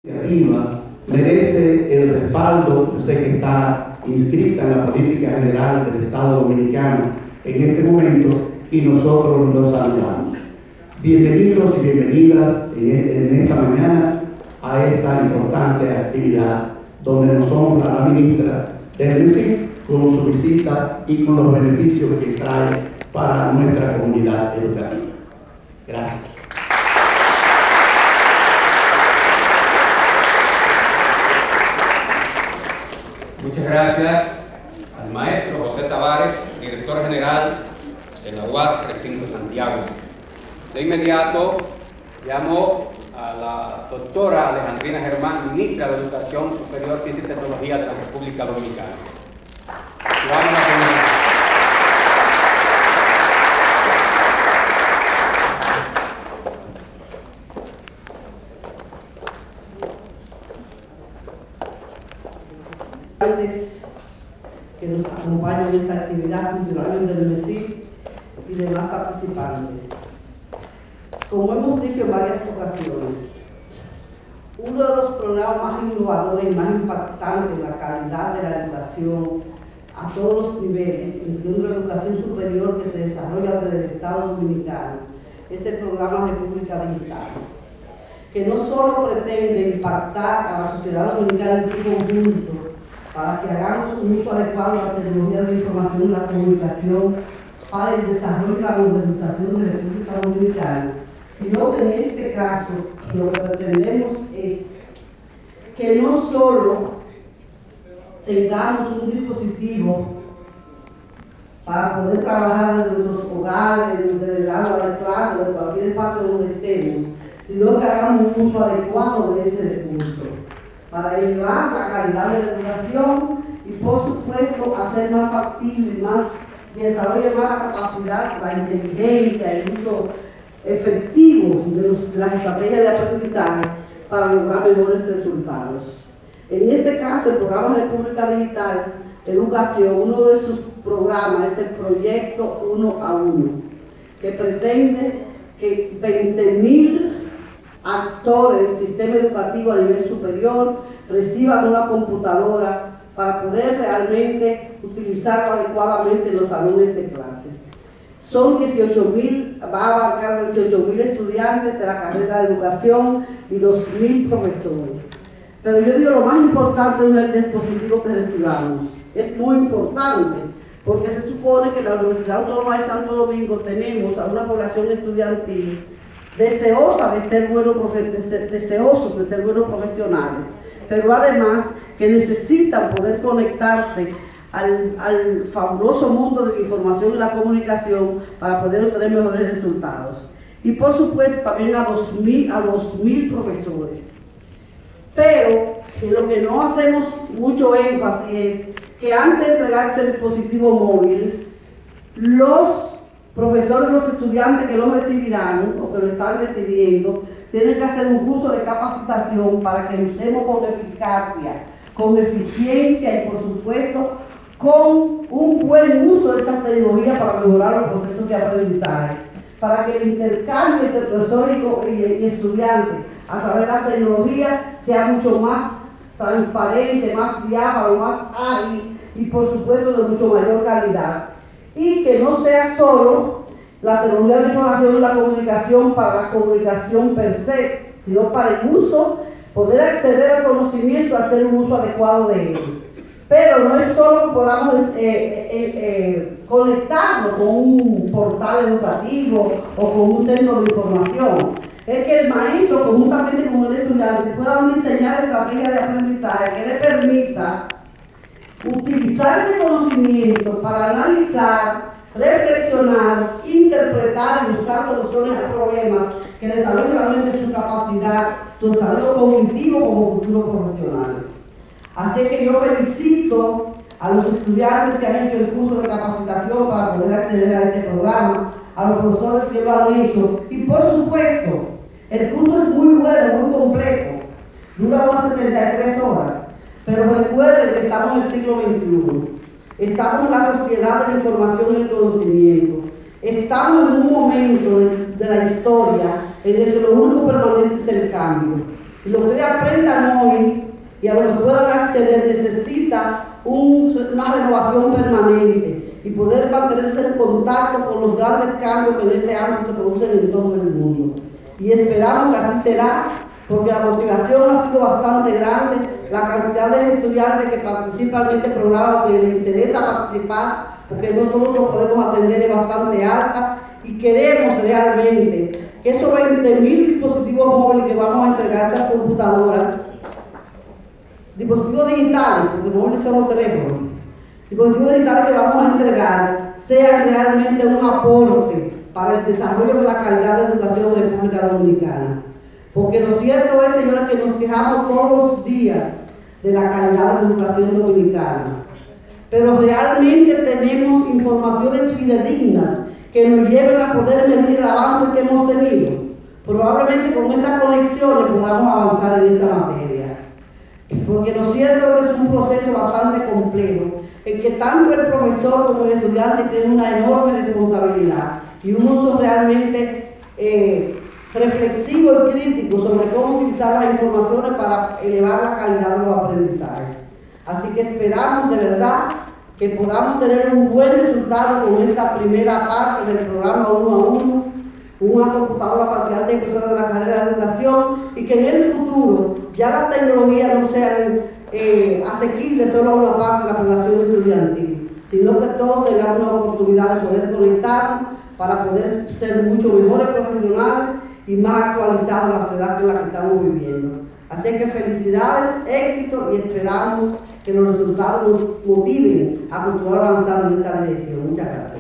iniciativa merece el respaldo. Yo sé que está inscrita en la política general del Estado Dominicano en este momento y nosotros los saludamos. Bienvenidos y bienvenidas en esta mañana a esta importante actividad donde nos honra la ministra del MISIC con su visita y con los beneficios que trae para nuestra comunidad educativa. Gracias. Muchas gracias al maestro José Tavares, director general de la UAS Recinto Santiago. De inmediato llamo a la doctora Alejandrina Germán, ministra de Educación Superior, Ciencia y Tecnología de la República Dominicana. Que nos acompañan en esta actividad, funcionarios del MESIC y demás participantes. Como hemos dicho en varias ocasiones, uno de los programas más innovadores y más impactantes en la calidad de la educación a todos los niveles, incluyendo la educación superior que se desarrolla desde el Estado Dominicano, es el programa República Digital, que no solo pretende impactar a la sociedad dominicana en su conjunto para que hagamos un uso adecuado de la tecnología de la información y la comunicación para el desarrollo y la modernización de la República Dominicana, sino que en este caso lo que pretendemos es que no solo tengamos un dispositivo para poder trabajar en nuestros hogares, desde el aula de clase, de cualquier espacio donde estemos, sino que hagamos un uso adecuado de ese recurso para elevar la calidad de la educación y, por supuesto, hacer más factible y desarrollar más la capacidad, la inteligencia, el uso efectivo de las estrategias de aprendizaje para lograr mejores resultados. En este caso, el programa República Digital Educación, uno de sus programas es el proyecto 1 a 1, que pretende que 20.000 actores del sistema educativo a nivel superior reciban una computadora para poder realmente utilizarlo adecuadamente en los salones de clase. Son 18.000, va a abarcar 18.000 estudiantes de la carrera de educación y 2.000 profesores. Pero yo digo, lo más importante no es el dispositivo que recibamos. Es muy importante, porque se supone que en la Universidad Autónoma de Santo Domingo tenemos a una población estudiantil deseosos de ser buenos profesionales, pero además que necesitan poder conectarse al fabuloso mundo de la información y la comunicación para poder obtener mejores resultados. Y por supuesto también a 2.000 profesores. Pero lo que no hacemos mucho énfasis es que antes de entregar este dispositivo móvil, los profesores y los estudiantes que lo recibirán o que lo están recibiendo tienen que hacer un curso de capacitación para que usemos con eficacia, con eficiencia y por supuesto con un buen uso de esa tecnología para mejorar los procesos de aprendizaje, para que el intercambio entre profesor y estudiante a través de la tecnología sea mucho más transparente, más viable, más ágil y por supuesto de mucho mayor calidad. Y que no sea solo la tecnología de información y la comunicación para la comunicación per se, sino para el uso, poder acceder al conocimiento, hacer un uso adecuado de él. Pero no es solo que podamos conectarnos con un portal educativo o con un centro de información. Es que el maestro, conjuntamente con el estudiante, pueda diseñar estrategias de aprendizaje que le permita utilizar ese conocimiento para analizar, reflexionar, interpretar y buscar soluciones a problemas que desarrollen realmente su capacidad, su desarrollo cognitivo como futuros profesionales. Así que yo felicito a los estudiantes que han hecho el curso de capacitación para poder acceder a este programa, a los profesores que lo han hecho y por supuesto, el curso es muy bueno, muy completo, dura unas 73 horas. Pero recuerden que estamos en el siglo XXI, estamos en la sociedad de la información y el conocimiento, estamos en un momento de la historia en el que lo único permanente es el cambio. Y lo que ustedes aprendan hoy y a lo que puedan acceder necesita una renovación permanente y poder mantenerse en contacto con los grandes cambios que en este ámbito se producen en todo el mundo. Y esperamos que así será, porque la motivación ha sido bastante grande, la cantidad de estudiantes que participan en este programa, que les interesa participar, porque no todos los podemos atender, es bastante alta, y queremos realmente que estos 20.000 dispositivos móviles que vamos a entregar a estas computadoras, dispositivos digitales, porque móviles son los teléfonos, dispositivos digitales que vamos a entregar, sean realmente un aporte para el desarrollo de la calidad de educación de la República Dominicana. Porque lo cierto es, señores, que nos quejamos todos los días de la calidad de la educación dominicana. Pero realmente tenemos informaciones fidedignas que nos lleven a poder medir el avance que hemos tenido. Probablemente con estas conexiones podamos avanzar en esa materia. Porque lo cierto es que es un proceso bastante complejo, en que tanto el profesor como el estudiante tienen una enorme responsabilidad y un uso realmente reflexivo y crítico sobre cómo utilizar las informaciones para elevar la calidad de los aprendizajes. Así que esperamos de verdad que podamos tener un buen resultado con esta primera parte del programa 1 a 1, una computadora para estudiantes y profesores de la carrera de educación, y que en el futuro ya las tecnologías no sean asequibles solo a una parte de la población estudiantil, sino que todos tengamos la oportunidad de poder conectarnos para poder ser mucho mejores profesionales y más actualizados en la sociedad en la que estamos viviendo. Así que felicidades, éxito, y esperamos que los resultados nos motiven a continuar avanzando en esta dirección. Muchas gracias.